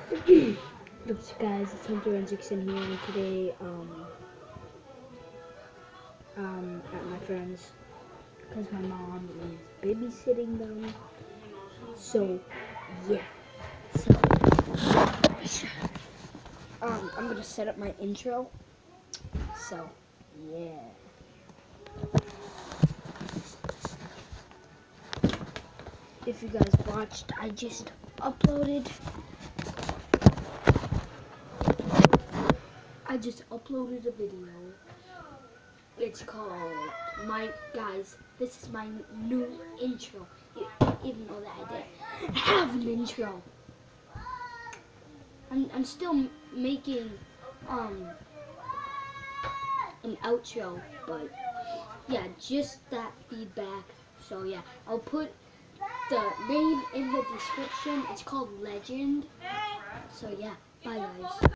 What's up, guys? It's Hunter and Zixon here, and today at my friend's because my mom is babysitting them. So yeah, so I'm gonna set up my intro. So yeah. If you guys watched, I just uploaded a video. It's called this is my new intro. Even though that I didn't have an intro. I'm still making an outro, but yeah, just that feedback. So yeah, I'll put the name in the description. It's called Legend. So yeah, bye guys.